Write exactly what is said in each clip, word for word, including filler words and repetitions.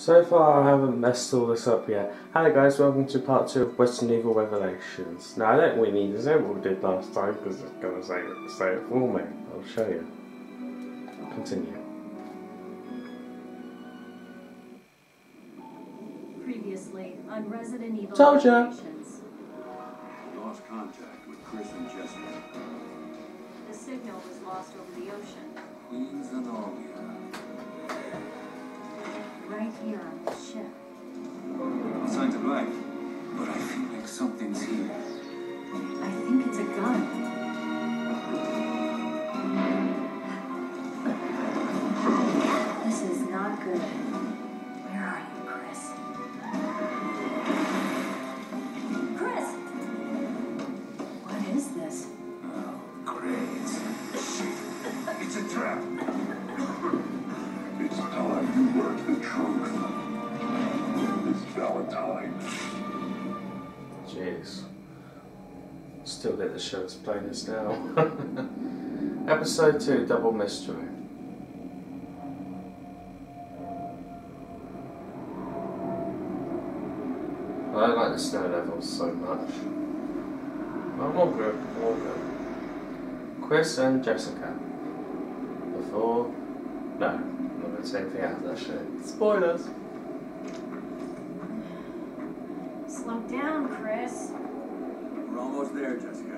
So far I haven't messed all this up yet. Hello guys, welcome to part two of Resident Evil Revelations. Now I don't really need to say what we did last time because it's going to say it, say it for me. I'll show you. Continue. Previously on Resident Evil Told ya. Revelations. Lost contact with Chris and Jessica. The signal was lost over the ocean. Queens and all we have. Right here on the ship. Signs of life. But I feel like something's here. I think it's a gun. This is not good. Where are you, Chris? Chris! What is this? Oh, great. It's a trap. It's time you learned the truth. It's Valentine. Jeez. Still get the show as plain as now. Episode two, Double Mystery. I don't like the snow levels so much. I'm all good, all good. Chris and Jessica. Before... No, I'm not going to say anything out of that shit. Spoilers! Slow down, Chris. We're almost there, Jessica.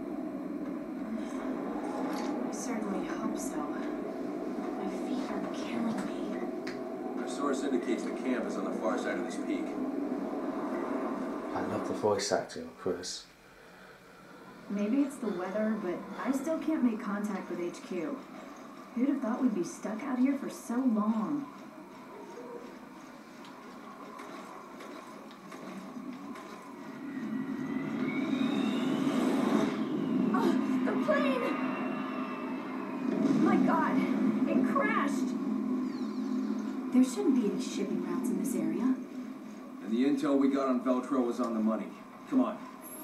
I certainly hope so. My feet are killing me. Our source indicates the camp is on the far side of this peak. I love the voice acting of Chris. Maybe it's the weather, but I still can't make contact with H Q. Who'd have thought we'd be stuck out here for so long? Oh, the plane! My God, it crashed! There shouldn't be any shipping routes in this area. And the intel we got on Veltro was on the money. Come on.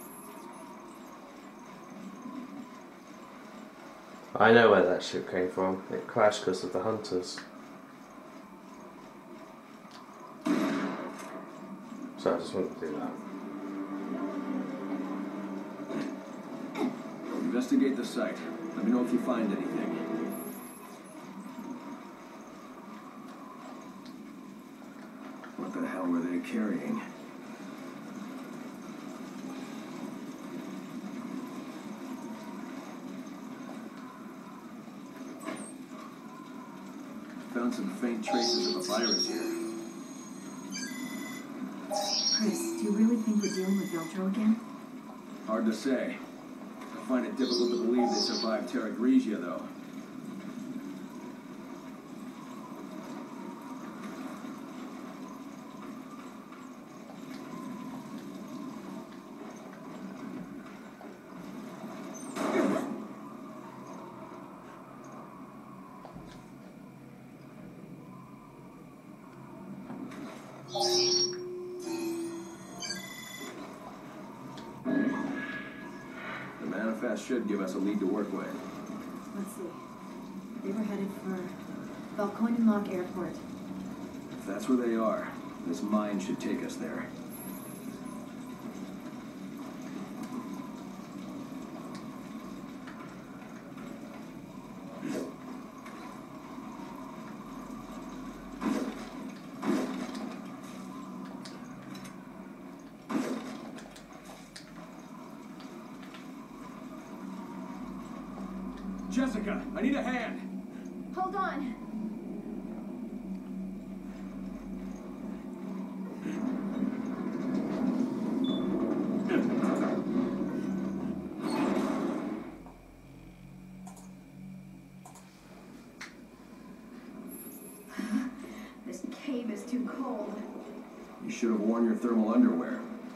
I know where that ship came from. It crashed because of the hunters. So I just wanted to do that. Investigate the site. Let me know if you find anything. What the hell were they carrying? Found some faint traces of a virus here. Chris, do you really think we're dealing with Veltro again? Hard to say. I find it difficult to believe they survived Terra Grigia, though. The manifest should give us a lead to work with. Let's see. They were headed for Valkoinen Airport. If that's where they are, this mine should take us there. Jessica, I need a hand. Hold on. This cave is too cold. You should have worn your thermal underwear.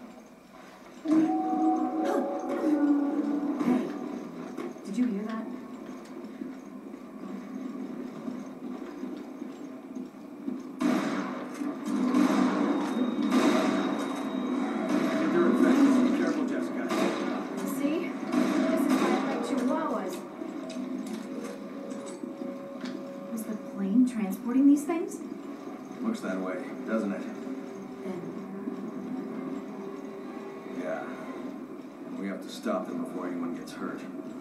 Hey, did you hear that? If they're infected, be careful, Jessica. See? This is why I like Chihuahuas. Was the plane transporting these things? Looks that way, doesn't it? Then Yeah. And we have to stop them before anyone gets hurt.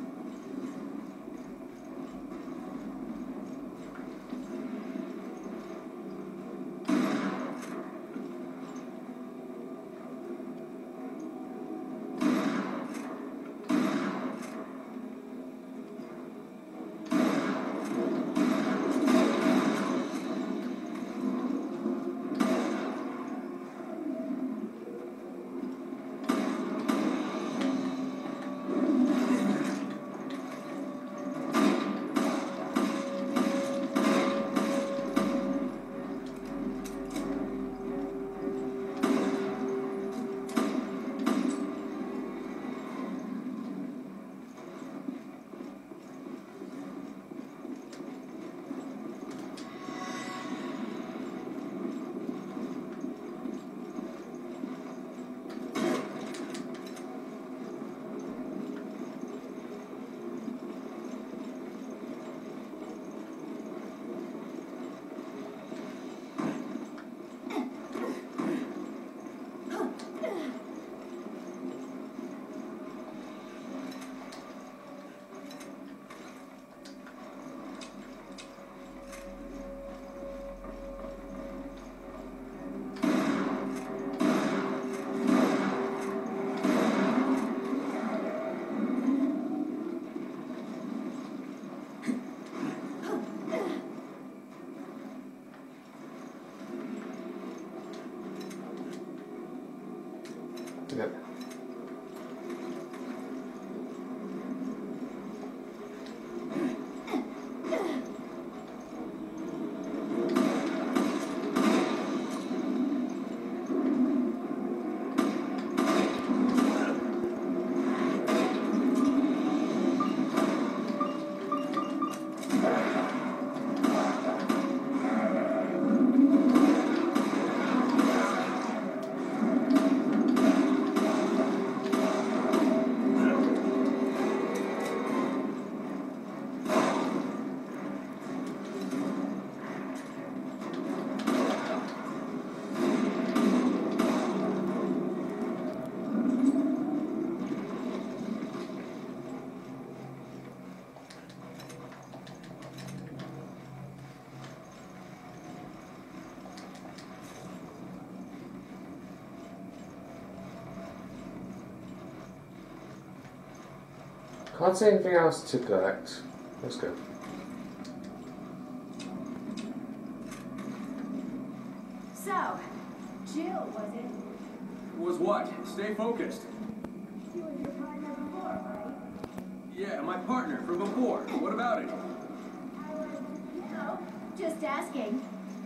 Yep. Can't see anything else to collect. Let's go. so, Jill, was it? Was what? Stay focused. She was your partner before, right? Yeah, my partner from before. What about it? I was, you know, just asking.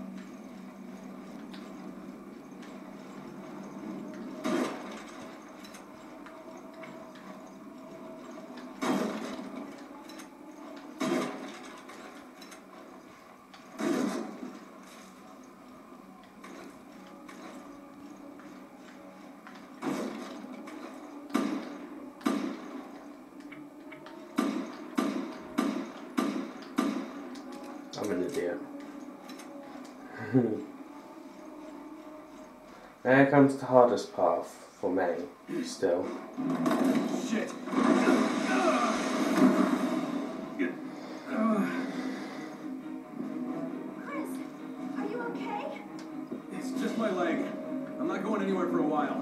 I'm an idiot. There comes the hardest path for me, still. Shit. Chris, are you okay? It's just my leg. I'm not going anywhere for a while.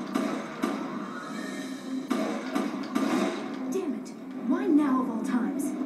Damn it. Why now of all times?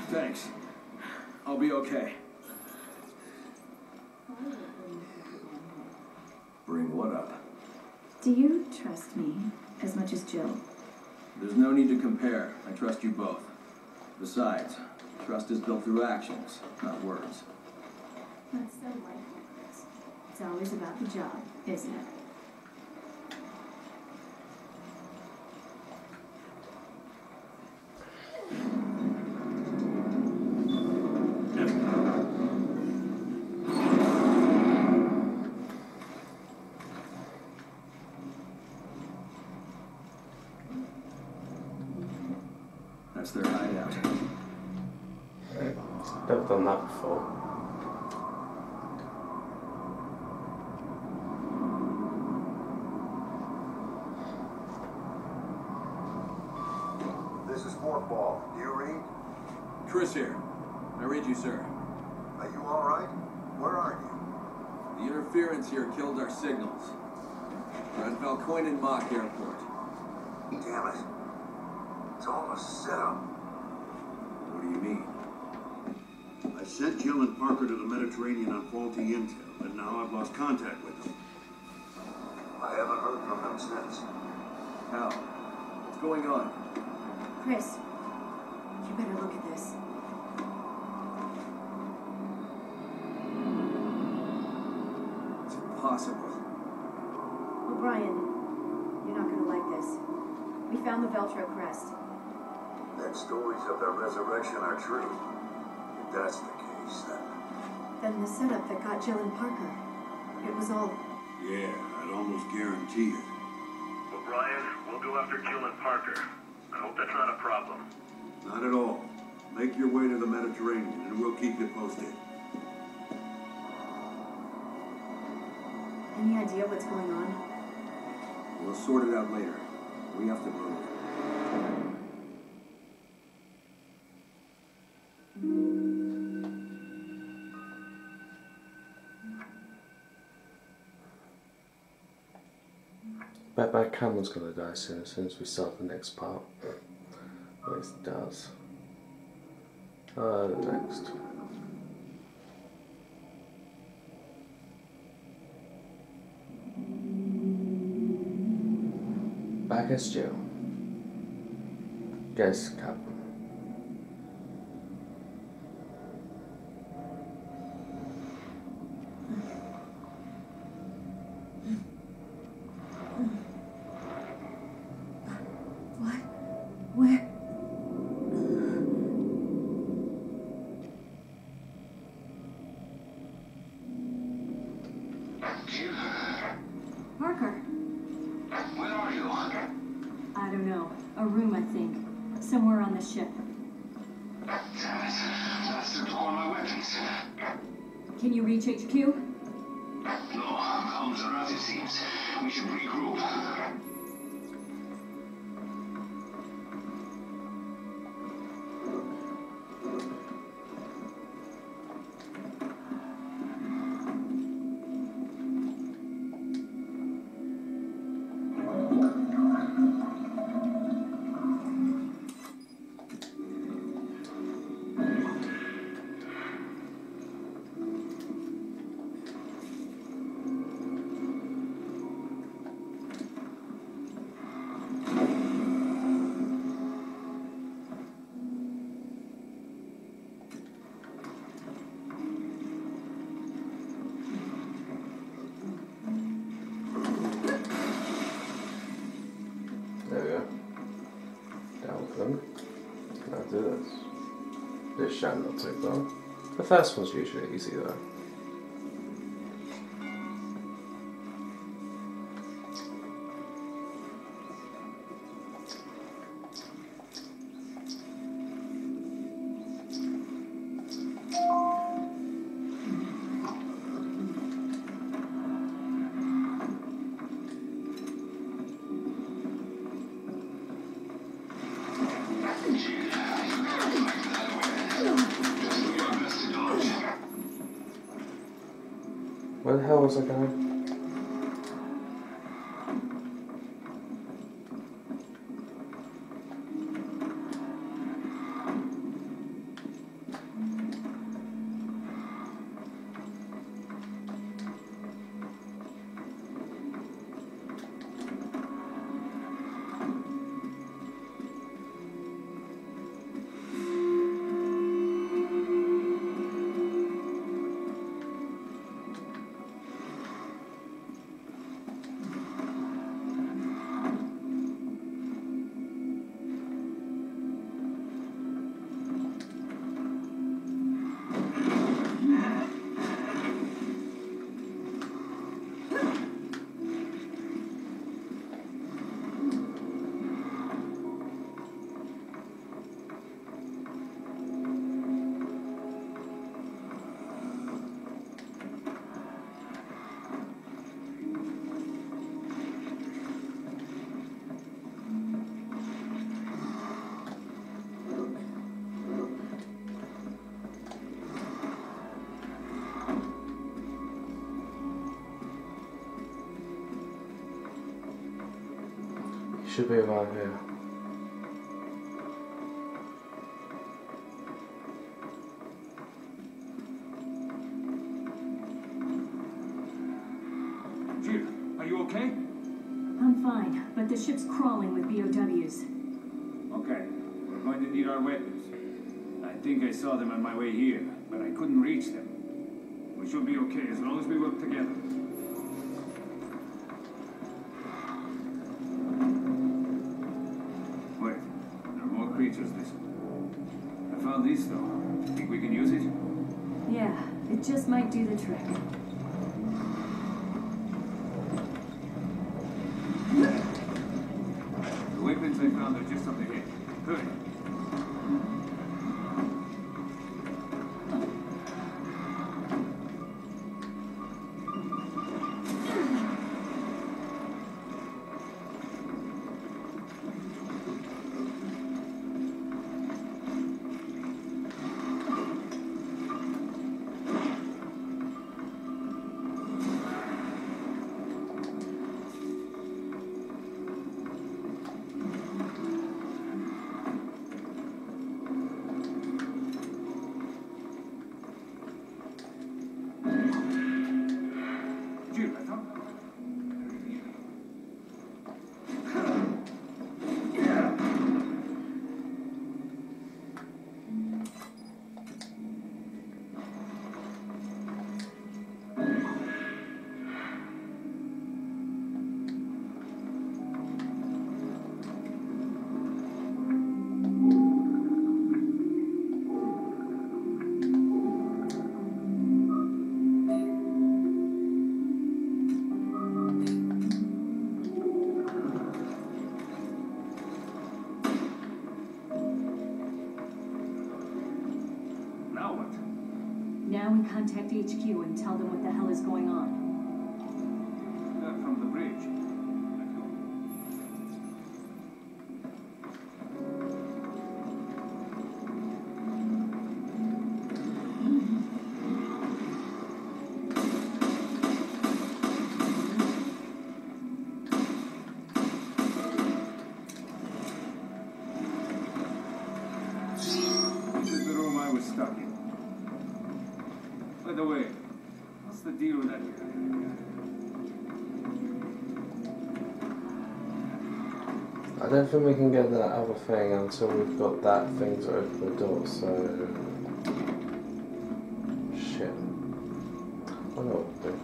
Thanks. I'll be okay. Bring what up? Do you trust me as much as Jill? There's no need to compare. I trust you both. Besides, trust is built through actions, not words. That's so like Chris. It's always about the job, isn't it? That's their hideout. Never done that before. This is Fourth Ball. Do you read? Chris here. I read you, sir. Are you all right? Where are you? The interference here killed our signals. We're at Valcoinen Mock Airport. Damn it. It's all a setup. What do you mean? I sent Jill and Parker to the Mediterranean on faulty intel, and now I've lost contact with them. I haven't heard from them since. How? What's going on? Chris, you better look at this. It's impossible. O'Brien, you're not gonna like this. We found the Veltro crest. Then stories of their resurrection are true. If that's the case, then... Then the setup that got Jill and Parker. It was all... Yeah, I'd almost guarantee it. O'Brien, we'll go after Jill and Parker. I hope that's not a problem. Not at all. Make your way to the Mediterranean, and we'll keep you posted. Any idea what's going on? We'll sort it out later. We have to move. Bet my camera's gonna die soon as soon as we start the next part. At least it does. Uh, next. Back as Jill. Guess Captain. What? Where? Jill, Parker. where are you? I don't know. A room, I think. Somewhere on the ship. Damn it. That's took all my weapons. Can you reach H Q? No, comms are out, it seems. We should regroup. There we go. Down with them. Now do this. This shall not take long. The first one's usually easy though. Where the hell was I going? should be around here. Jill, are you okay? I'm fine, but the ship's crawling with B O Ws. Okay, we're going to need our weapons. I think I saw them on my way here, but I couldn't reach them. We should be okay as long as we work together. Wait, there are more creatures this way. I found this though. Think we can use it? Yeah, it just might do the trick. The weapons I found are just up ahead. Good. Now we contact H Q and tell them what the hell is going on. Not from the bridge. This is the room I was stuck in. By the way, what's the deal with that guy? I don't think we can get that other thing until we've got that thing to open the door, so... Shit. I know what to do.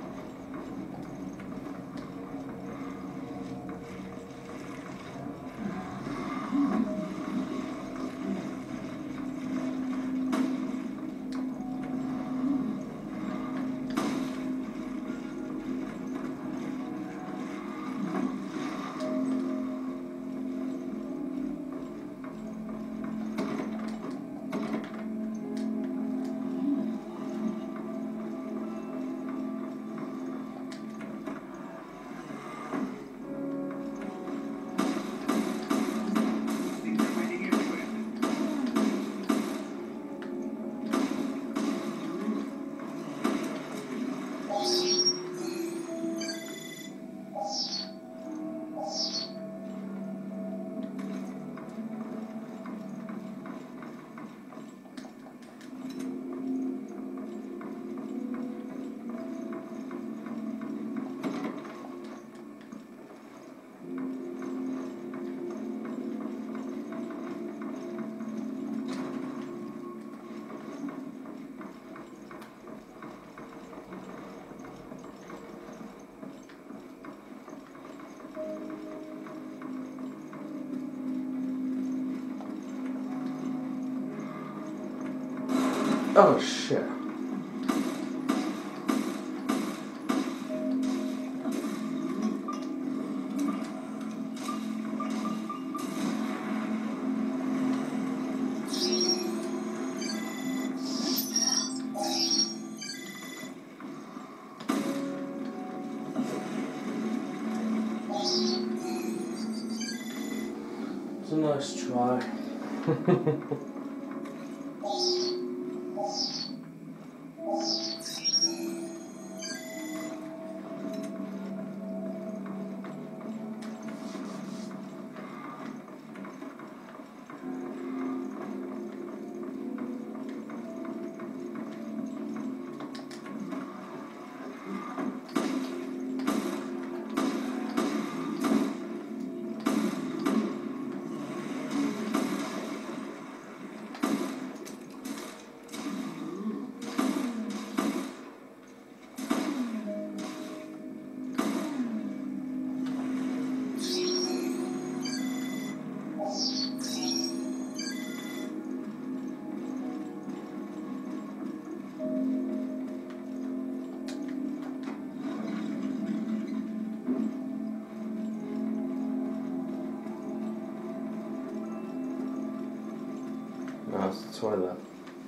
Oh shit. It's a nice try. How's the toilet?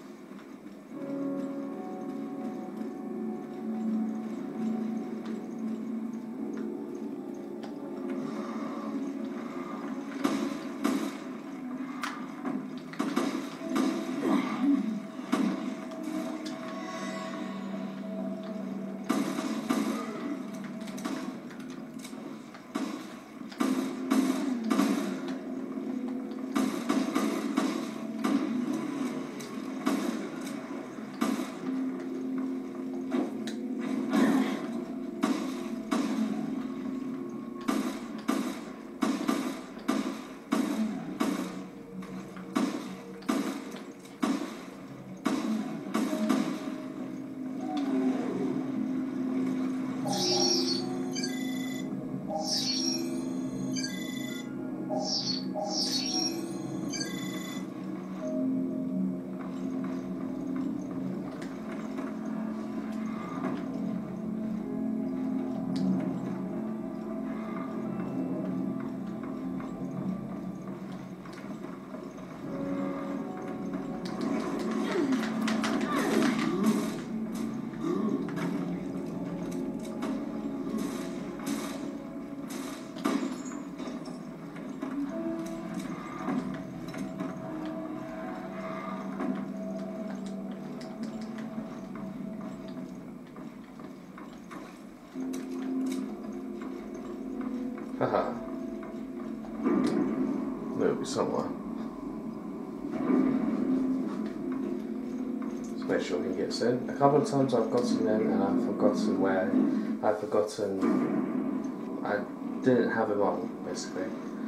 Haha. There'll be somewhere. Let's make sure he gets in. A couple of times I've gotten in and I've forgotten where. I've forgotten. I didn't have him on, basically.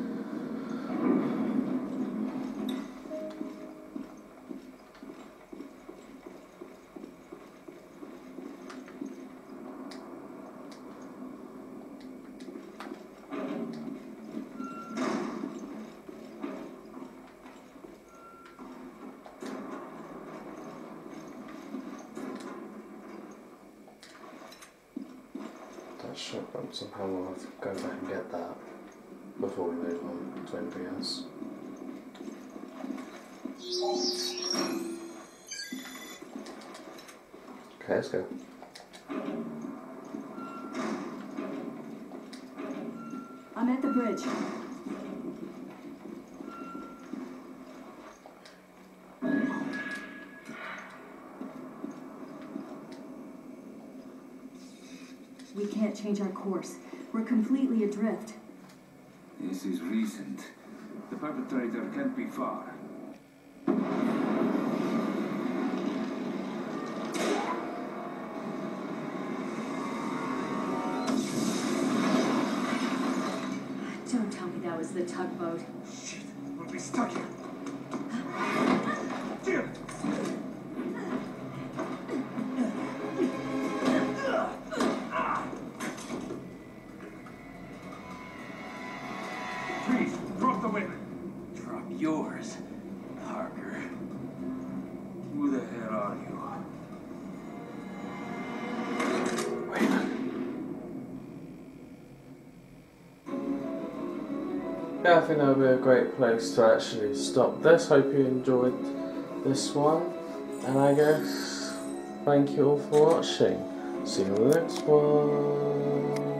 Shotgun, somehow we'll have to go back and get that before we move on to anything else. Okay, let's go. I'm at the bridge. We can't change our course. We're completely adrift. This is recent. The perpetrator can't be far. Don't tell me that was the tugboat. Shit, we'll be stuck here. Damn it! Please, drop the weapon. Drop yours, Parker. Who the hell are you? Yeah, I think that would be a great place to actually stop this. Hope you enjoyed this one, and I guess thank you all for watching. See you in the next one.